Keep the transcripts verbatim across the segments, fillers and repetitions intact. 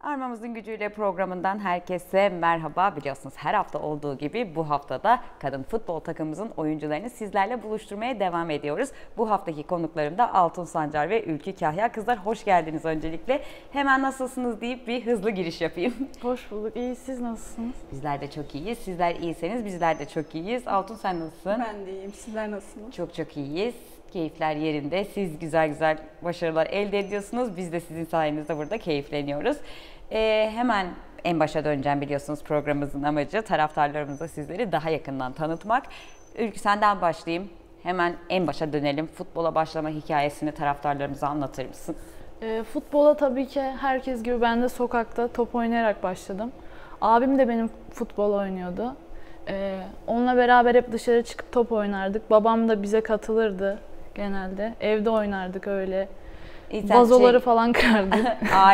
Armamızın Gücüyle programından herkese merhaba. Biliyorsunuz her hafta olduğu gibi bu haftada kadın futbol takımımızın oyuncularını sizlerle buluşturmaya devam ediyoruz. Bu haftaki konuklarım da Altun Sancar ve Ülkü Kahya. Kızlar hoş geldiniz öncelikle. Hemen nasılsınız deyip bir hızlı giriş yapayım. Hoş bulduk. İyi, siz nasılsınız? Bizler de çok iyiyiz. Sizler iyiseniz bizler de çok iyiyiz. Altun sen nasılsın? Ben de iyiyim. Sizler nasılsınız? Çok çok iyiyiz. Keyifler yerinde. Siz güzel güzel başarılar elde ediyorsunuz. Biz de sizin sayenizde burada keyifleniyoruz. Ee, hemen en başa döneceğim, biliyorsunuz programımızın amacı taraftarlarımıza sizleri daha yakından tanıtmak. Ülkü senden başlayayım. Hemen en başa dönelim. Futbola başlama hikayesini taraftarlarımıza anlatır mısın? E, futbola tabii ki herkes gibi ben de sokakta top oynayarak başladım. Abim de benim futbol oynuyordu. E, onunla beraber hep dışarı çıkıp top oynardık. Babam da bize katılırdı genelde. Evde oynardık öyle. İnsan Vazoları şey, falan kırardık.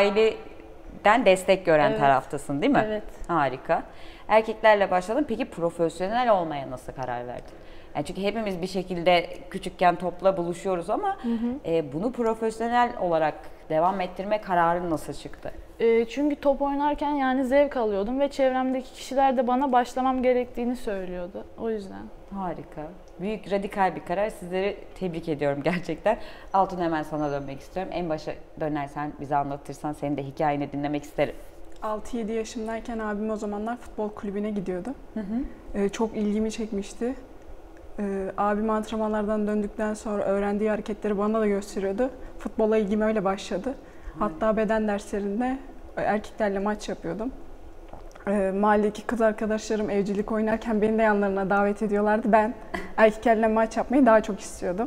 Aileden destek gören Evet. taraftasın değil mi? Evet. Harika. Erkeklerle başladın. Peki profesyonel olmaya nasıl karar verdin? Yani çünkü hepimiz bir şekilde küçükken topla buluşuyoruz ama Hı hı. e, bunu profesyonel olarak devam ettirme kararın nasıl çıktı? E, çünkü top oynarken yani zevk alıyordum ve çevremdeki kişiler de bana başlamam gerektiğini söylüyordu. O yüzden. Harika. Büyük, radikal bir karar. Sizleri tebrik ediyorum gerçekten. Altun, hemen sana dönmek istiyorum. En başa dönersen, bize anlatırsan, senin de hikayeni dinlemek isterim. altı yedi yaşımdayken abim o zamanlar futbol kulübüne gidiyordu. Hı hı. Ee, çok ilgimi çekmişti. Ee, abim antrenmanlardan döndükten sonra öğrendiği hareketleri bana da gösteriyordu. Futbola ilgim öyle başladı. Hatta beden derslerinde erkeklerle maç yapıyordum. Ee, mahalledeki kız arkadaşlarım evcilik oynarken beni de yanlarına davet ediyorlardı. Ben erkeklerle maç yapmayı daha çok istiyordum.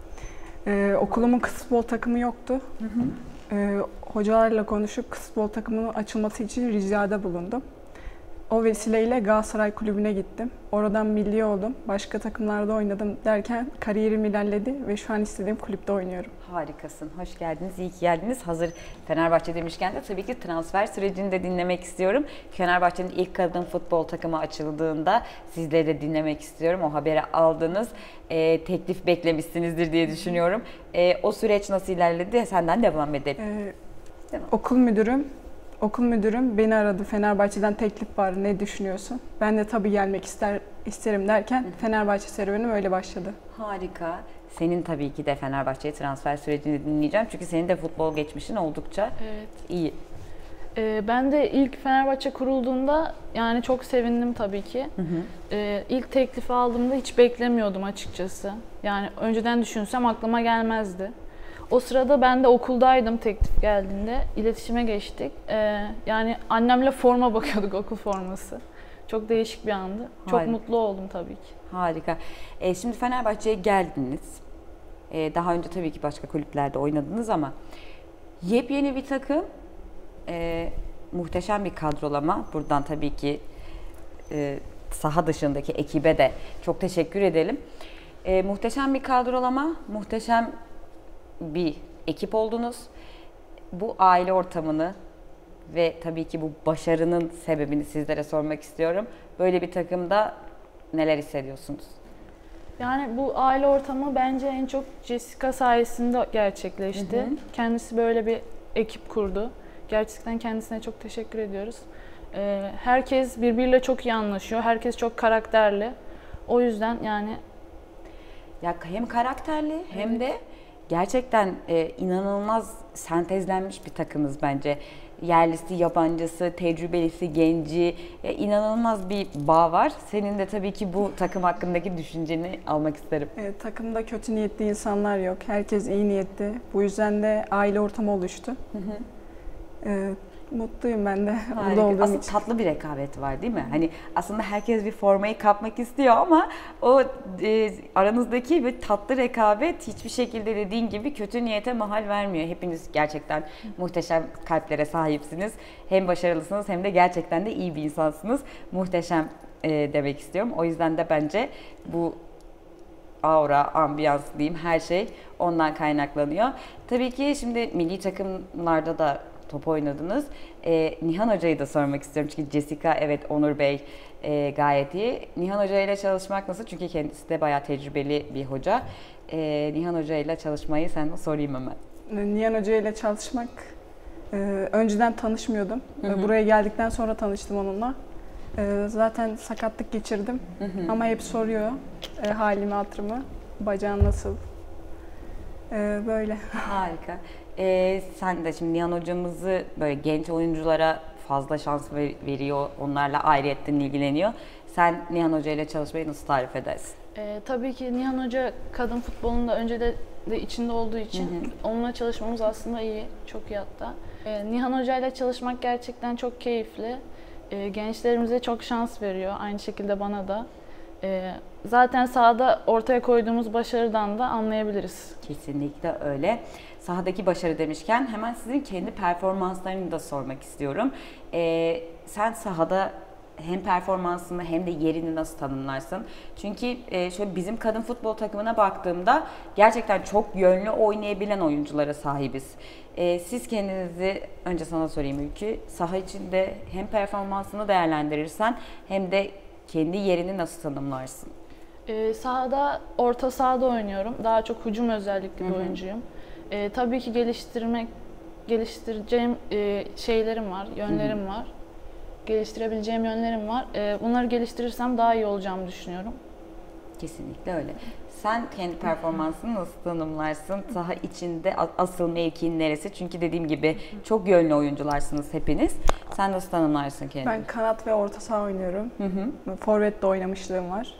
Ee, okulumun kız futbol takımı yoktu. Hı hı. Ee, hocalarla konuşup kız futbol takımının açılması için ricada bulundum. O vesileyle Galatasaray Kulübü'ne gittim. Oradan milli oldum. Başka takımlarda oynadım derken kariyerim ilerledi ve şu an istediğim kulüpte oynuyorum. Harikasın. Hoş geldiniz. İyi ki geldiniz. Hazır Fenerbahçe demişken de tabii ki transfer sürecini de dinlemek istiyorum. Fenerbahçe'nin ilk kadın futbol takımı açıldığında sizleri de dinlemek istiyorum. O haberi aldınız. E, teklif beklemişsinizdir diye düşünüyorum. E, o süreç nasıl ilerledi? Senden devam edelim. Ee, okul müdürüm Okul müdürüm beni aradı. Fenerbahçe'den teklif var. Ne düşünüyorsun? Ben de tabii gelmek ister isterim derken Fenerbahçe serüvenim öyle başladı. Harika. Senin tabii ki de Fenerbahçe'ye transfer sürecini dinleyeceğim. Çünkü senin de futbol geçmişin oldukça Evet. iyi. Ee, ben de ilk Fenerbahçe kurulduğunda yani çok sevindim tabii ki. Hı hı. Ee, ilk teklifi aldığımda hiç beklemiyordum açıkçası. Yani önceden düşünsem aklıma gelmezdi. O sırada ben de okuldaydım teklif geldiğinde. İletişime geçtik. Ee, yani annemle forma bakıyorduk, okul forması. Çok değişik bir andı. Çok Harika. mutlu oldum tabii ki. Harika. E, şimdi Fenerbahçe'ye geldiniz. E, daha önce tabii ki başka kulüplerde oynadınız ama yepyeni bir takım, e, muhteşem bir kadrolama. Buradan tabii ki e, saha dışındaki ekibe de çok teşekkür edelim. E, muhteşem bir kadrolama, muhteşem bir ekip oldunuz. Bu aile ortamını ve tabii ki bu başarının sebebini sizlere sormak istiyorum. Böyle bir takımda neler hissediyorsunuz? Yani bu aile ortamı bence en çok Jessica sayesinde gerçekleşti. Hı hı. Kendisi böyle bir ekip kurdu. Gerçekten kendisine çok teşekkür ediyoruz. Ee, herkes birbiriyle çok iyi anlaşıyor. Herkes çok karakterli. O yüzden yani... Ya hem karakterli hem de gerçekten e, inanılmaz sentezlenmiş bir takımız bence. Yerlisi, yabancısı, tecrübelisi, genci, e, inanılmaz bir bağ var. Senin de tabii ki bu takım hakkındaki düşünceni almak isterim. Ee, takımda kötü niyetli insanlar yok. Herkes iyi niyetli. Bu yüzden de aile ortamı oluştu. Hı hı. Ee, mutluyum ben de burada Harika. olduğum Aslında için. tatlı bir rekabet var değil mi? Hani aslında herkes bir formayı kapmak istiyor ama o e, aranızdaki bir tatlı rekabet hiçbir şekilde dediğin gibi kötü niyete mahal vermiyor. Hepiniz gerçekten muhteşem kalplere sahipsiniz. Hem başarılısınız hem de gerçekten de iyi bir insansınız. Muhteşem e, demek istiyorum. O yüzden de bence bu aura, ambiyans diyeyim, her şey ondan kaynaklanıyor. Tabii ki şimdi milli takımlarda da top oynadınız. Ee, Nihan Hoca'yı da sormak istiyorum. Çünkü Jessica, evet, Onur Bey e, gayet iyi. Nihan Hoca ile çalışmak nasıl? Çünkü kendisi de bayağı tecrübeli bir hoca. Ee, Nihan Hoca ile çalışmayı sen sorayım hemen. Nihan Hoca ile çalışmak Ee, önceden tanışmıyordum. Hı hı. Buraya geldikten sonra tanıştım onunla. Ee, zaten sakatlık geçirdim. Hı hı. Ama hep soruyor e, halimi, hatırımı. Bacağın nasıl? Ee, böyle. Harika. Ee, sen de şimdi Nihan hocamızı böyle genç oyunculara fazla şans ver- veriyor, onlarla ayrıyetten ilgileniyor. Sen Nihan Hoca ile çalışmayı nasıl tarif edersin? Ee, tabii ki Nihan Hoca kadın futbolunda önce de, de içinde olduğu için Hı hı. onunla çalışmamız aslında iyi, çok iyi hatta. Ee, Nihan Hoca ile çalışmak gerçekten çok keyifli. Ee, gençlerimize çok şans veriyor, aynı şekilde bana da. Ee, zaten sahada ortaya koyduğumuz başarıdan da anlayabiliriz. Kesinlikle öyle. Sahadaki başarı demişken hemen sizin kendi performanslarını da sormak istiyorum. Ee, sen sahada hem performansını hem de yerini nasıl tanımlarsın? Çünkü e, şöyle bizim kadın futbol takımına baktığımda gerçekten çok yönlü oynayabilen oyunculara sahibiz. E, siz kendinizi, önce sana sorayım Ülkü, saha içinde hem performansını değerlendirirsen hem de kendi yerini nasıl tanımlarsın? Ee, sahada, orta sahada oynuyorum. Daha çok hücum özellikli bir Hı hı. oyuncuyum. Ee, tabii ki geliştirmek, geliştireceğim e, şeylerim var, yönlerim var. Geliştirebileceğim yönlerim var. Ee, bunları geliştirirsem daha iyi olacağımı düşünüyorum. Kesinlikle öyle. Sen kendi performansını nasıl tanımlarsın? Saha içinde asıl mevkiin neresi? Çünkü dediğim gibi çok yönlü oyuncularsınız hepiniz. Sen nasıl tanımlarsın kendini? Ben kanat ve orta saha oynuyorum. Hı hı. Forvet de oynamışlığım var.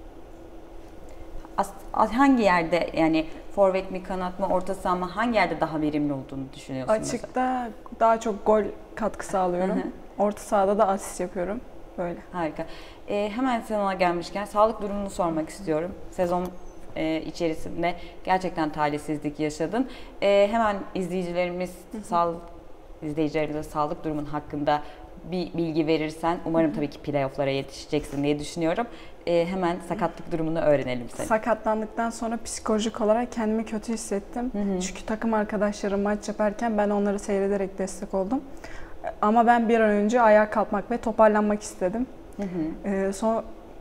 As- hangi yerde, yani forvet mi, kanat mı, orta saha mı, hangi yerde daha verimli olduğunu düşünüyorsun? mesela? Açıkta daha çok gol katkı sağlıyorum. Hı hı. Orta sahada da asist yapıyorum. Böyle. Harika. Ee, hemen sana gelmişken sağlık durumunu sormak istiyorum. Sezon e, içerisinde gerçekten talihsizlik yaşadın. Ee, hemen izleyicilerimiz, sağlık izleyicilerimize sağlık durumun hakkında bir bilgi verirsen, umarım tabii ki playoff'lara yetişeceksin diye düşünüyorum. Ee, hemen sakatlık durumunu öğrenelim senin. Sakatlandıktan sonra psikolojik olarak kendimi kötü hissettim. Hı hı. Çünkü takım arkadaşlarım maç yaparken ben onları seyrederek destek oldum. Ama ben bir an önce ayağa kalkmak ve toparlanmak istedim. Hı hı. Ee, son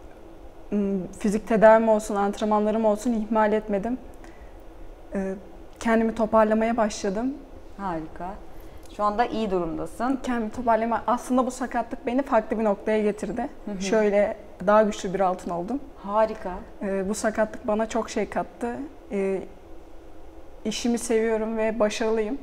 ım, fizik tedavim olsun, antrenmanlarım olsun ihmal etmedim. Ee, kendimi toparlamaya başladım. Harika. Şu anda iyi durumdasın. Kendimi toparlama. Aslında bu sakatlık beni farklı bir noktaya getirdi. Hı hı. Şöyle daha güçlü bir altın oldum. Harika. Ee, bu sakatlık bana çok şey kattı. Ee, işimi seviyorum ve başarılıyım.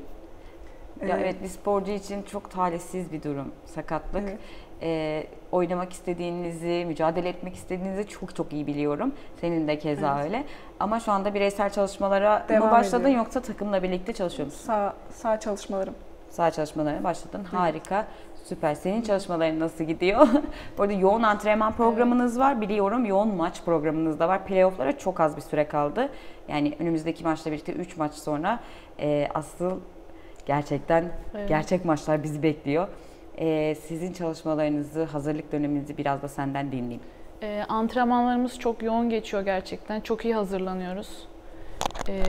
Ya Ee, evet, bir sporcu için çok talihsiz bir durum sakatlık. Evet. Ee, oynamak istediğinizi, mücadele etmek istediğinizi çok çok iyi biliyorum. Senin de keza Evet. öyle. Ama şu anda bireysel çalışmalara Devam mı başladın ediyorum. yoksa takımla birlikte çalışıyor musun? Sağ, sağ çalışmalarım. Sağ çalışmalarına başladın. Harika. Süper. Senin çalışmaların nasıl gidiyor? Bu arada yoğun antrenman programınız var. Biliyorum, yoğun maç programınız da var. Playoff'lara çok az bir süre kaldı. Yani önümüzdeki maçla birlikte üç maç sonra e, asıl gerçekten Evet. gerçek maçlar bizi bekliyor. E, sizin çalışmalarınızı, hazırlık döneminizi biraz da senden dinleyeyim. Ee, antrenmanlarımız çok yoğun geçiyor gerçekten. Çok iyi hazırlanıyoruz. Ee,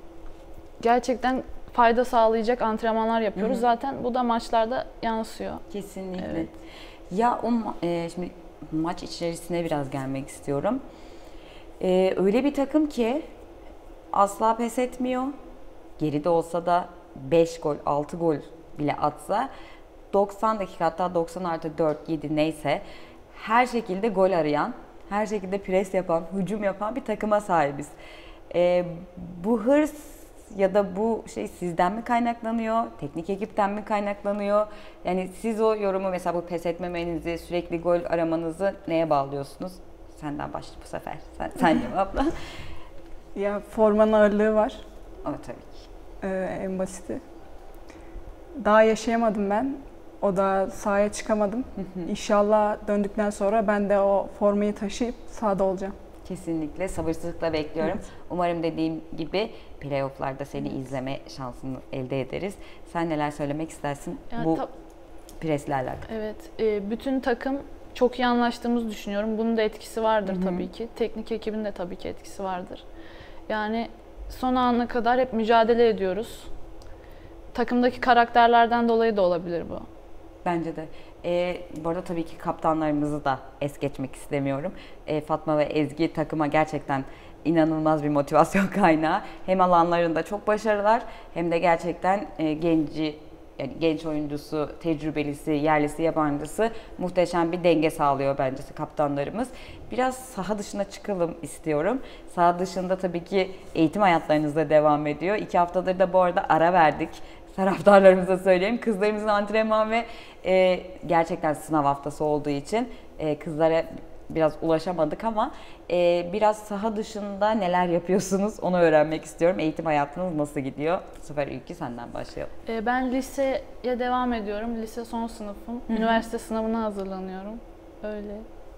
gerçekten fayda sağlayacak antrenmanlar yapıyoruz. Hı hı. Zaten bu da maçlarda yansıyor. Kesinlikle. Evet. Ya o ma- e, şimdi maç içerisine biraz gelmek istiyorum. E, öyle bir takım ki asla pes etmiyor. Geride olsa da beş gol, altı gol bile atsa doksan dakika, hatta doksan artı dört, yedi neyse her şekilde gol arayan, her şekilde pres yapan, hücum yapan bir takıma sahibiz. E, bu hırs ya da bu şey sizden mi kaynaklanıyor, teknik ekipten mi kaynaklanıyor? Yani siz o yorumu, mesela bu pes etmemenizi, sürekli gol aramanızı neye bağlıyorsunuz? Senden başla bu sefer. Sen, sen cevapla. Ya formanın ağırlığı var. O tabii ki. Ee, en basiti. Daha yaşayamadım ben. O da sahaya çıkamadım. İnşallah döndükten sonra ben de o formayı taşıyıp sahada olacağım. Kesinlikle sabırsızlıkla bekliyorum. Evet. Umarım dediğim gibi playoff'larda seni izleme şansını elde ederiz. Sen neler söylemek istersin Yani bu tab- presle alakalı? Evet, e, bütün takım çok iyi anlaştığımızı düşünüyorum. Bunun da etkisi vardır Hı hı. tabii ki. Teknik ekibin de tabii ki etkisi vardır. Yani son ana kadar hep mücadele ediyoruz. Takımdaki karakterlerden dolayı da olabilir bu. Bence de. Ee, bu arada tabii ki kaptanlarımızı da es geçmek istemiyorum. Ee, Fatma ve Ezgi takıma gerçekten inanılmaz bir motivasyon kaynağı. Hem alanlarında çok başarılar hem de gerçekten e, genci yani genç oyuncusu, tecrübelisi, yerlisi, yabancısı muhteşem bir denge sağlıyor bence kaptanlarımız. Biraz saha dışına çıkalım istiyorum. Saha dışında tabii ki eğitim hayatlarınız da devam ediyor. İki haftadır da bu arada ara verdik. Taraftarlarımıza söyleyeyim. Kızlarımızın antrenman ve e, gerçekten sınav haftası olduğu için e, kızlara biraz ulaşamadık ama e, biraz saha dışında neler yapıyorsunuz onu öğrenmek istiyorum. Eğitim hayatınız nasıl gidiyor? Bu sefer Ülkü senden başlayalım. Ee, ben liseye devam ediyorum. Lise son sınıfım. Hı hı. Üniversite sınavına hazırlanıyorum. Öyle.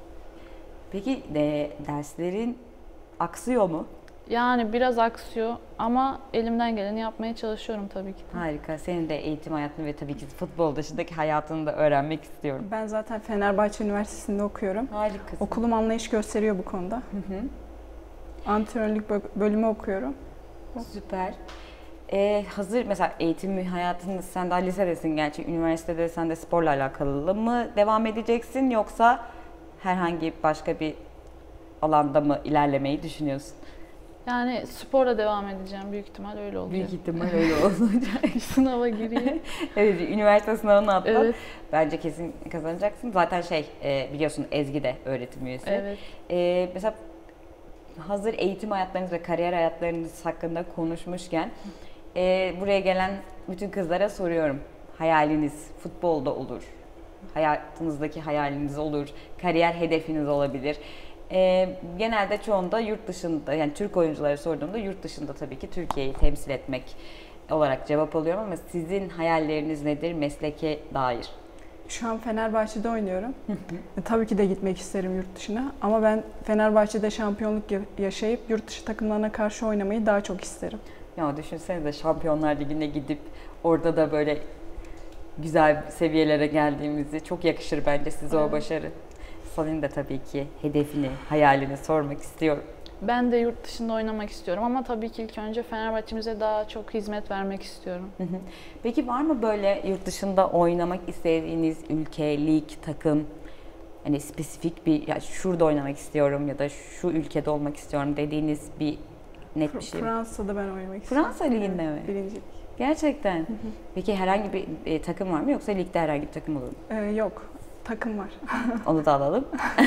Peki de, derslerin aksıyor mu? Yani biraz aksıyor ama elimden geleni yapmaya çalışıyorum tabii ki. Harika. Senin de eğitim hayatını ve tabii ki futbol dışındaki hayatını da öğrenmek istiyorum. Ben zaten Fenerbahçe Üniversitesi'nde okuyorum. Harikasın. Okulum anlayış gösteriyor bu konuda. Hı hı. Antrenörlük bö- bölümü okuyorum. Süper. Ee, hazır mesela eğitim hayatınız, sen daha lisedesin gerçi, üniversitede sen de sporla alakalı mı devam edeceksin yoksa herhangi başka bir alanda mı ilerlemeyi düşünüyorsun? Yani sporla devam edeceğim. Büyük ihtimal öyle olacak. Büyük ihtimal öyle olacak. Sınava gireyim. Evet, üniversite sınavını atlat. Evet. Bence kesin kazanacaksın. Zaten şey e, biliyorsun Ezgi de öğretim üyesi. Evet. E, mesela hazır eğitim hayatlarınız ve kariyer hayatlarınız hakkında konuşmuşken e, buraya gelen bütün kızlara soruyorum. Hayaliniz futbolda olur. Hayatınızdaki hayaliniz olur. Kariyer hedefiniz olabilir. E, genelde çoğunda yurt dışında, yani Türk oyunculara sorduğumda yurt dışında tabii ki Türkiye'yi temsil etmek olarak cevap alıyorum ama sizin hayalleriniz nedir mesleke dair? Şu an Fenerbahçe'de oynuyorum. E, tabii ki de gitmek isterim yurt dışına ama ben Fenerbahçe'de şampiyonluk ya- yaşayıp yurt dışı takımlarına karşı oynamayı daha çok isterim. Ya düşünsenize Şampiyonlar Ligi'ne gidip orada da böyle güzel seviyelere geldiğimizi, çok yakışır bence size o Evet. başarı. Senin de tabii ki hedefini, hayalini sormak istiyorum. Ben de yurt dışında oynamak istiyorum ama tabii ki ilk önce Fenerbahçe'mize daha çok hizmet vermek istiyorum. Hı hı. Peki var mı böyle yurt dışında oynamak istediğiniz ülke, lig, takım, hani spesifik bir, ya şurada oynamak istiyorum ya da şu ülkede olmak istiyorum dediğiniz bir net bir şey mi? Fransa'da ben oynamak istiyorum. Fransa Ligi'nde mi? Birincilik. Gerçekten. Peki herhangi bir e, takım var mı yoksa ligde herhangi bir takım olur mu? Ee, yok. Takım var. Onu da alalım.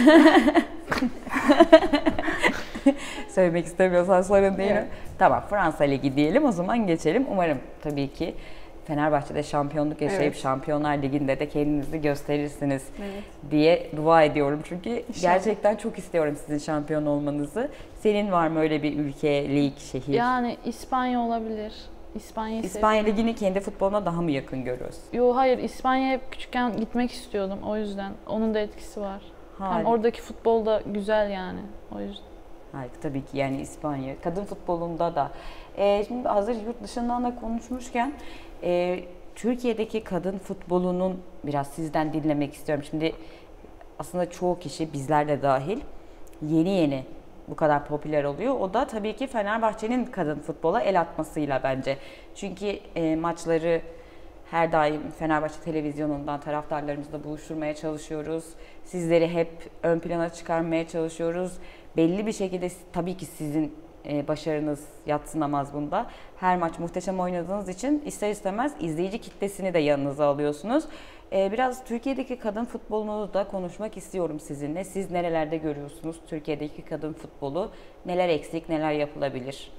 Söylemek istemiyorsan sorun değil. Evet. Tamam, Fransa Ligi diyelim, o zaman geçelim. Umarım tabii ki Fenerbahçe'de şampiyonluk yaşayıp Evet. Şampiyonlar Ligi'nde de kendinizi gösterirsiniz Evet. diye dua ediyorum. Çünkü İnşallah. gerçekten çok istiyorum sizin şampiyon olmanızı. Senin var mı öyle bir ülke, lig, şehir? Yani İspanya olabilir. İspanya'yı İspanya Ligi'ni kendi futboluna daha mı yakın görüyorsun? Yo hayır, İspanya'ya hep küçükken gitmek istiyordum o yüzden. Onun da etkisi var. Hem Harika. oradaki futbol da güzel yani o yüzden. Harika, tabii ki yani İspanya. Kadın futbolunda da. Ee, şimdi hazır yurt dışından da konuşmuşken e, Türkiye'deki kadın futbolunun biraz sizden dinlemek istiyorum. Şimdi aslında çoğu kişi, bizler de dahil, yeni yeni bu kadar popüler oluyor. O da tabii ki Fenerbahçe'nin kadın futbola el atmasıyla bence. Çünkü e, maçları her daim Fenerbahçe televizyonundan taraftarlarımızla buluşturmaya çalışıyoruz. Sizleri hep ön plana çıkarmaya çalışıyoruz. Belli bir şekilde tabii ki sizin e, başarınız yadsınamaz bunda. Her maç muhteşem oynadığınız için ister istemez izleyici kitlesini de yanınıza alıyorsunuz. E, biraz Türkiye'deki kadın futbolunu da konuşmak istiyorum sizinle. Siz nerelerde görüyorsunuz Türkiye'deki kadın futbolu? Neler eksik, neler yapılabilir?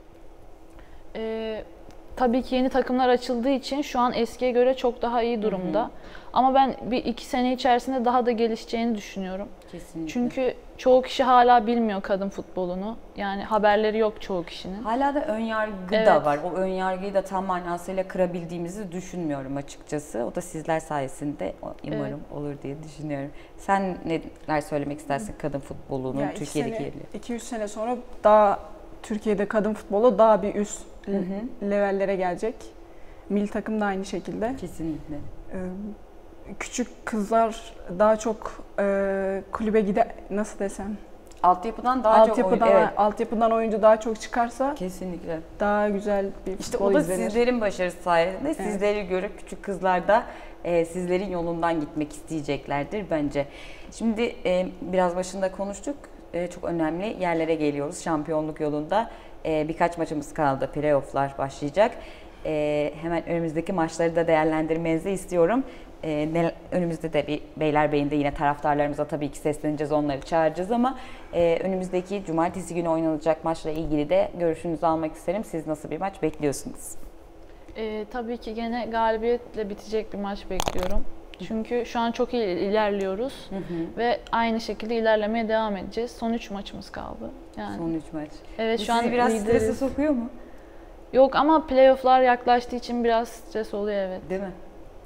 Ee, tabii ki yeni takımlar açıldığı için şu an eskiye göre çok daha iyi durumda. Hı hı. Ama ben bir iki sene içerisinde daha da gelişeceğini düşünüyorum. Kesinlikle. Çünkü çoğu kişi hala bilmiyor kadın futbolunu. Yani haberleri yok çoğu kişinin. Hala da ön yargı da Evet. var. O ön yargıyı da tam manasıyla kırabildiğimizi düşünmüyorum açıkçası. O da sizler sayesinde umarım olur diye düşünüyorum. Sen neler söylemek istersin kadın futbolunun Ya iki Türkiye'deki sene, yeri? iki üç sene sonra daha Türkiye'de kadın futbolu daha bir üst Hı hı. levellere gelecek. Milli takım da aynı şekilde. Kesinlikle. Ee, Küçük kızlar daha çok e, kulübe gide nasıl desem Altyapıdan daha çok altyapıdan oyun- evet, altyapıdan oyuncu daha çok çıkarsa kesinlikle. daha güzel bir İşte futbol o da izlenir. sizlerin başarısı sayesinde sizleri görüp küçük kızlar da e, sizlerin yolundan gitmek isteyeceklerdir bence. Şimdi e, biraz başında konuştuk. E, çok önemli yerlere geliyoruz şampiyonluk yolunda. E, birkaç maçımız kaldı. Playoff'lar başlayacak. e, hemen önümüzdeki maçları da değerlendirmenizi istiyorum. E, ne, önümüzde de bir Beylerbeyi'nde yine taraftarlarımıza tabii ki sesleneceğiz, onları çağıracağız ama e, önümüzdeki cumartesi günü oynanacak maçla ilgili de görüşünüzü almak isterim. Siz nasıl bir maç bekliyorsunuz? E, tabii ki gene galibiyetle bitecek bir maç bekliyorum. Çünkü şu an çok iyi ilerliyoruz Hı hı. ve aynı şekilde ilerlemeye devam edeceğiz. Son üç maçımız kaldı. Yani. Son üç maç. Evet, Bu şu an sizi biraz lideriz. strese sokuyor mu? Yok ama playoff'lar yaklaştığı için biraz stres oluyor, evet. Değil mi?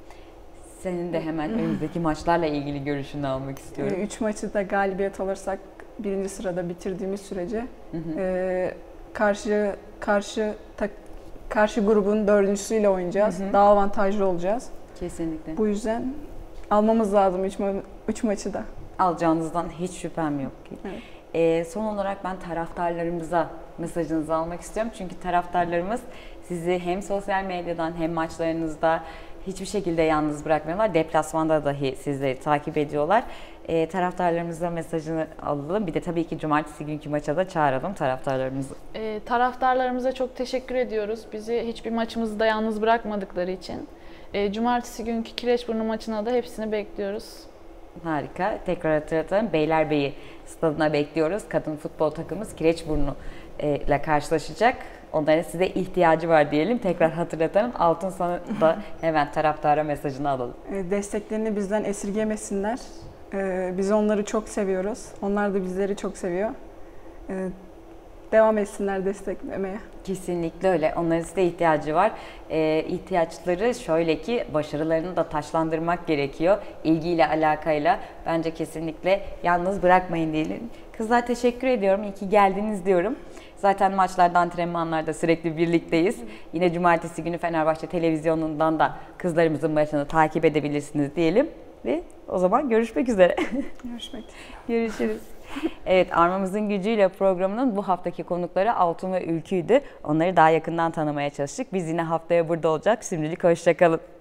Senin de hemen önümüzdeki maçlarla ilgili görüşünü almak istiyorum. E, üç maçı da galibiyet alırsak birinci sırada bitirdiğimiz sürece Hı hı. e, karşı karşı tak, karşı grubun dördüncüsüyle oynayacağız. Hı hı. Daha avantajlı olacağız. Kesinlikle. Bu yüzden almamız lazım üç, ma- üç maçı da. Alacağınızdan hiç şüphem yok. Evet. Ee, son olarak ben taraftarlarımıza mesajınızı almak istiyorum. Çünkü taraftarlarımız sizi hem sosyal medyadan hem maçlarınızda hiçbir şekilde yalnız bırakmıyorlar. Deplasmanda dahi sizleri takip ediyorlar. Ee, taraftarlarımıza mesajını alalım. Bir de tabii ki cumartesi günkü maça da çağıralım taraftarlarımızı. E, taraftarlarımıza çok teşekkür ediyoruz. Bizi hiçbir maçımızda yalnız bırakmadıkları için. E, cumartesi günkü Kireçburnu maçına da hepsini bekliyoruz. Harika. Tekrar hatırlatalım. Beylerbeyi stadına bekliyoruz. Kadın futbol takımımız Kireçburnu e, ile karşılaşacak. Onların size ihtiyacı var diyelim. Tekrar hatırlatalım. Altın sana da hemen taraftara mesajını alalım. E, desteklerini bizden esirgemesinler. E, biz onları çok seviyoruz. Onlar da bizleri çok seviyor. E, devam etsinler desteklemeye. Kesinlikle öyle. Onların size ihtiyacı var. Ee, ihtiyaçları şöyle ki başarılarını da taçlandırmak gerekiyor. İlgiyle, alakayla. Bence kesinlikle yalnız bırakmayın diyelim. Kızlar teşekkür ediyorum. İyi ki geldiniz diyorum. Zaten maçlarda, antrenmanlarda sürekli birlikteyiz. Yine cumartesi günü Fenerbahçe televizyonundan da kızlarımızın maçını takip edebilirsiniz diyelim. Ve o zaman görüşmek üzere. Görüşmek üzere. Görüşürüz. Evet, Armamızın Gücüyle programının bu haftaki konukları Altun ve Ülkü'ydü. Onları daha yakından tanımaya çalıştık. Biz yine haftaya burada olacak. Şimdilik hoşça kalın.